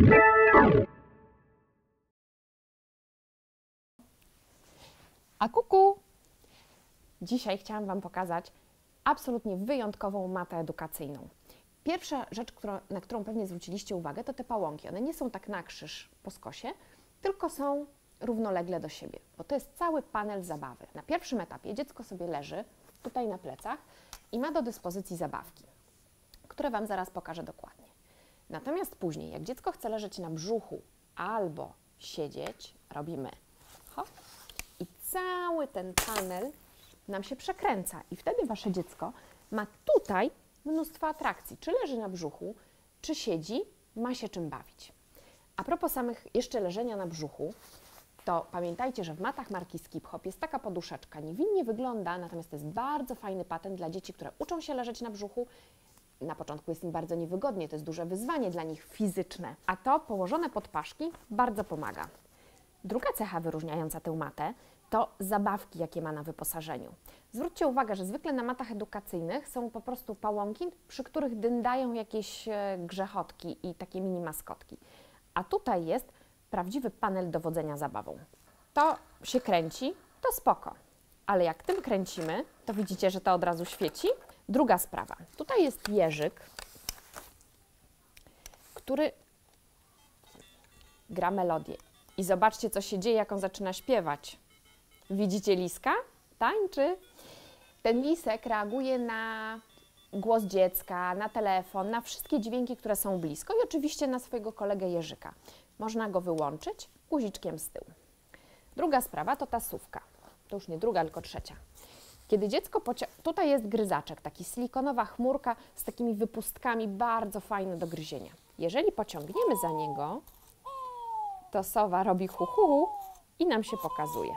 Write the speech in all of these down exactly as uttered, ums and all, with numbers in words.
A kuku! Dzisiaj chciałam Wam pokazać absolutnie wyjątkową matę edukacyjną. Pierwsza rzecz, która, na którą pewnie zwróciliście uwagę, to te pałąki. One nie są tak na krzyż po skosie, tylko są równolegle do siebie, bo to jest cały panel zabawy. Na pierwszym etapie dziecko sobie leży tutaj na plecach i ma do dyspozycji zabawki, które Wam zaraz pokażę dokładnie. Natomiast później, jak dziecko chce leżeć na brzuchu albo siedzieć, robimy hop i cały ten panel nam się przekręca i wtedy Wasze dziecko ma tutaj mnóstwo atrakcji. Czy leży na brzuchu, czy siedzi, ma się czym bawić. A propos samych jeszcze leżenia na brzuchu, to pamiętajcie, że w matach marki Skip Hop jest taka poduszeczka. Niewinnie wygląda, natomiast to jest bardzo fajny patent dla dzieci, które uczą się leżeć na brzuchu. Na początku jest im bardzo niewygodnie, to jest duże wyzwanie dla nich fizyczne, a to położone pod paszki bardzo pomaga. Druga cecha wyróżniająca tę matę to zabawki, jakie ma na wyposażeniu. Zwróćcie uwagę, że zwykle na matach edukacyjnych są po prostu pałąki, przy których dyndają jakieś grzechotki i takie mini maskotki. A tutaj jest prawdziwy panel dowodzenia zabawą. To się kręci, to spoko, ale jak tym kręcimy, to widzicie, że to od razu świeci. Druga sprawa, tutaj jest jeżyk, który gra melodię. I zobaczcie, co się dzieje, jak on zaczyna śpiewać. Widzicie liska? Tańczy. Ten lisek reaguje na głos dziecka, na telefon, na wszystkie dźwięki, które są blisko i oczywiście na swojego kolegę jeżyka. Można go wyłączyć guziczkiem z tyłu. Druga sprawa to tasówka. To już nie druga, tylko trzecia. Kiedy dziecko pociąga, tutaj jest gryzaczek, taki silikonowa chmurka z takimi wypustkami, bardzo fajny do gryzienia. Jeżeli pociągniemy za niego, to sowa robi hu, hu, hu i nam się pokazuje.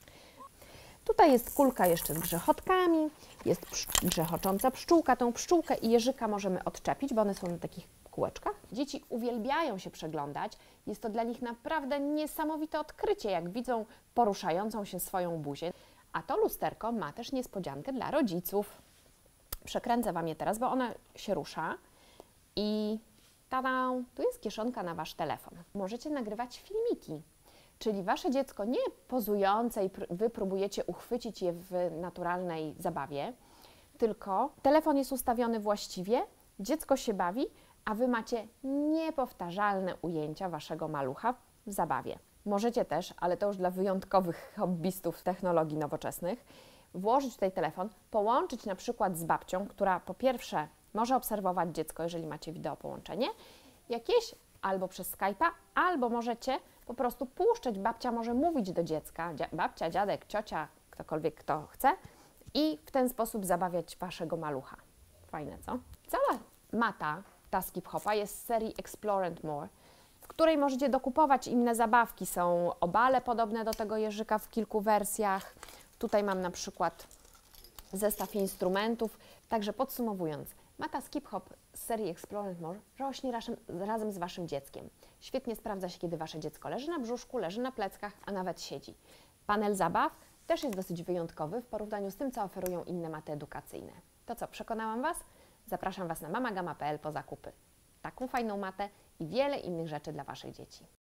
Tutaj jest kulka jeszcze z grzechotkami, jest psz- grzechocząca pszczółka. Tą pszczółkę i jeżyka możemy odczepić, bo one są na takich kółeczkach. Dzieci uwielbiają się przeglądać. Jest to dla nich naprawdę niesamowite odkrycie, jak widzą poruszającą się swoją buzię. A to lusterko ma też niespodziankę dla rodziców. Przekręcę Wam je teraz, bo ona się rusza i tada, tu jest kieszonka na Wasz telefon. Możecie nagrywać filmiki, czyli Wasze dziecko nie pozujące i Wy próbujecie uchwycić je w naturalnej zabawie, tylko telefon jest ustawiony właściwie, dziecko się bawi, a Wy macie niepowtarzalne ujęcia Waszego malucha w zabawie. Możecie też, ale to już dla wyjątkowych hobbystów technologii nowoczesnych, włożyć tutaj telefon, połączyć na przykład z babcią, która po pierwsze może obserwować dziecko, jeżeli macie wideo połączenie, jakieś albo przez Skype'a, albo możecie po prostu puszczać, babcia może mówić do dziecka, babcia, dziadek, ciocia, ktokolwiek kto chce i w ten sposób zabawiać Waszego malucha. Fajne, co? Cała mata ta Skip Hopa jest z serii Explore and More, w której możecie dokupować inne zabawki. Są obale podobne do tego jeżyka w kilku wersjach. Tutaj mam na przykład zestaw instrumentów. Także podsumowując, mata Skip Hop z serii Explore and More rośnie razem, razem z Waszym dzieckiem. Świetnie sprawdza się, kiedy Wasze dziecko leży na brzuszku, leży na pleckach, a nawet siedzi. Panel zabaw też jest dosyć wyjątkowy w porównaniu z tym, co oferują inne maty edukacyjne. To co, przekonałam Was? Zapraszam Was na mamagama kropka pe el po zakupy. Taką fajną matę i wiele innych rzeczy dla Waszych dzieci.